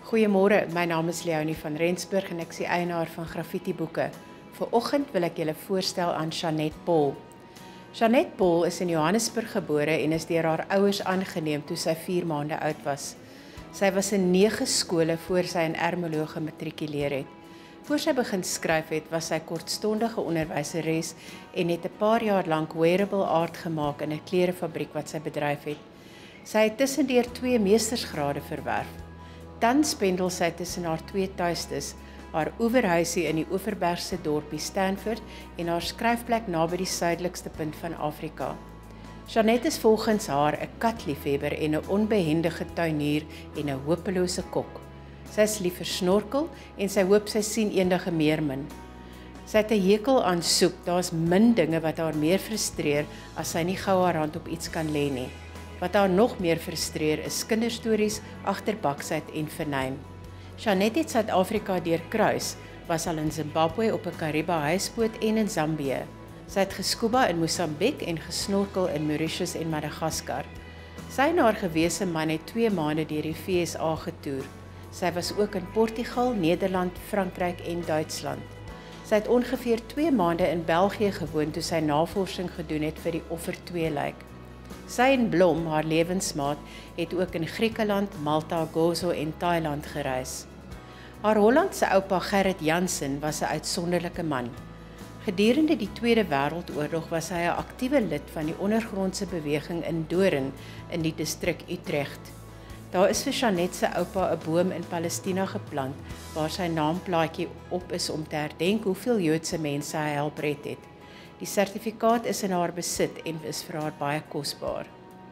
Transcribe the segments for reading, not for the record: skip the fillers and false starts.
Goeiemôre, my naam is Leonie van Rensburg en ek is die eienaar van Graffiti Boeke. Vanoggend wil ek julle voorstel aan Jeanette Paul. Jeanette Paul is in Johannesburg gebore en is deur haar ouers aangeneem toe sy 4 maande oud was. Sy was in 9 skole voor sy in Ermelo gematrikuleer het. Voor sy begin skryf het, was sy kortstondige onderwyseres en het 'n paar jaar lank wearable art gemaak in 'n klerefabriek wat sy bedryf het. Sy het tussendeur 2 meestersgrade verwerf. Tans pendel sy tussen haar 2 tuistes, haar oeverhuisie in die Oeverbergse dorpie Stanford en haar skryfplek naby die suidelikste punt van Afrika. Jeanette is volgens haar 'n katliefhebber en 'n onbehendige tuinier en 'n hopelose kok. Sy is lief vir snorkel en sy hoop sy sien eendag 'n meermin. Sy het 'n hekel aan soek, daar's min dinge wat haar meer frustreer as sy nie gou haar hand op iets kan lê nie. Wat haar nog meer frustreer is kinderstories, agterbaksheid en vernyn. Jeanette het Suid-Afrika deurkruis, was al in Zimbabwe op 'n Kariba huisboot en in Zambië. Sy het geskuba in Mosambiek en gesnorkel in Mauritius en Madagaskar. Sy en haar gewese man het 2 maande deur die VSA getoer. Sy was ook in Portugal, Nederland, Frankryk en Duitsland. Sy het ongeveer 2 maande in België gewoon toe sy navorsing gedoen het vir die Offer 2 lijk. Sy en Blom, haar lewensmaat, het ook in Griekeland, Malta, Gozo en Thailand gereis. Haar Hollandse oupa Gerrit Jansen was 'n uitsonderlike man. Gedurende die Tweede Wêreldoorlog was hy 'n aktiewe lid van die ondergrondse beweging in Doorn in die distrik Utrecht. Daar is vir Jeanette se oupa 'n boom in Palestina geplant waar sy naamplaatjie op is om te herdenk hoeveel Joodse mense hy help red het. Die sertifikaat is in haar besit en is vir haar baie kosbaar.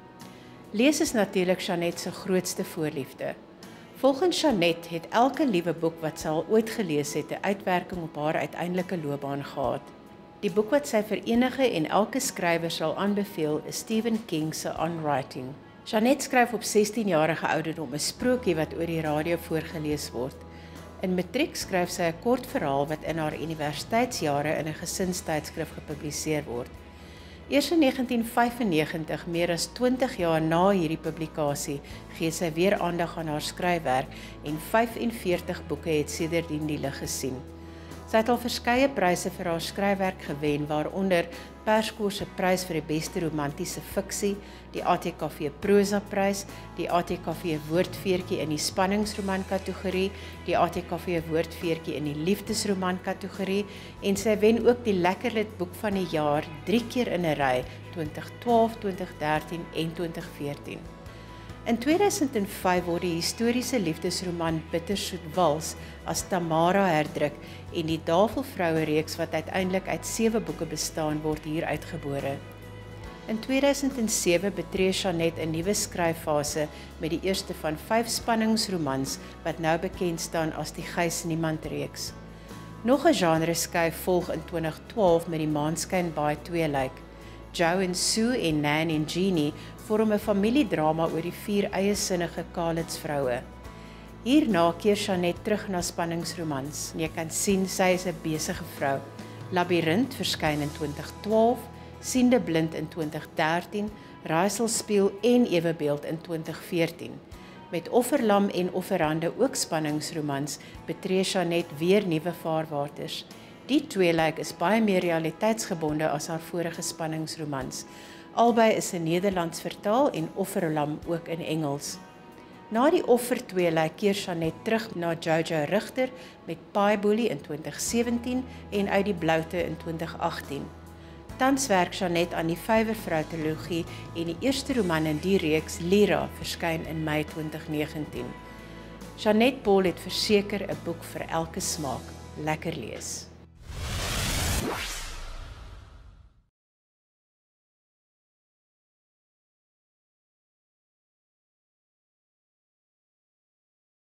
Lees is natuurlik Jeanette se grootste voorliefde. Volgens Jeanette het elke liewe boek wat sy al ooit gelees het 'n uitwerking op haar uiteindelike loopbaan gehad. Die boek wat sy vir enige en elke skrywer sal aanbeveel is Stephen King se On Writing. Jeanette skryf op 16-jarige ouderdom 'n sprokie wat oor die radio voorgeles word. In matriek skryf sy 'n kort verhaal wat in haar universiteitsjare in 'n gesinstydskrif gepubliseer word. Eers in 1995, meer as 20 jaar na hierdie publikasie, gee sy weer aandag aan haar skryfwerk en 45 boeke het sedertdien die lig gesien. Sy het al verskeie pryse vir haar skryfwerk gewen, waaronder Perskorps se prys vir die beste romantiese fiksie, die ATKV prosa prys, die ATKV woordfeertjie in die spanningsroman kategorie, die ATKV woordfeertjie in die liefdesroman kategorie en sy wen ook die Lekkerlit boek van die jaar 3 keer in 'n ry, 2012, 2013 en 2014. In 2005 word die historiese liefdesroman Bittersoet Wals as Tamara herdruk en die Tafelvroue reeks wat uiteindelik uit 7 boeke bestaan word hier uitgebore. In 2007 betree Jeanette 'n nuwe skryffase met die eerste van 5 spanningsromans wat nou bekend staan as die Gys Niemand reeks. Nog 'n genre-skuif volg in 2012 met die Maanskyn Baai 2 lijk. Joe en Sue en Nan en Jeannie vorm 'n familiedrama oor die 4 eie-sinnige Calitz vroue. Hierna keer Jeanette terug na spanningsromans. Jy kan sien sy is 'n besige vrou. Labirint verskyn in 2012, Siende Blind in 2013, Raaiselspieël en Ewebeeld in 2014. Met Offerlam en Offerande ook spanningsromans betree Jeanette weer nuwe vaarwaters. Die 2 lijk is baie meer realiteitsgebonde as haar vorige spanningsromans. Albei is in Nederlands vertaal en Offerlam ook in Engels. Na die Offer 2 lijk keer Jeanette terug na Jojo Rigter met Paaiboelie in 2017 en Uit die Bloute in 2018. Tans werk Jeanette aan die Vyvervrou trilogie en die eerste roman in die reeks, Lira, verskyn in Mei 2019. Jeanette Paul het verseker 'n boek vir elke smaak. Lekker lees.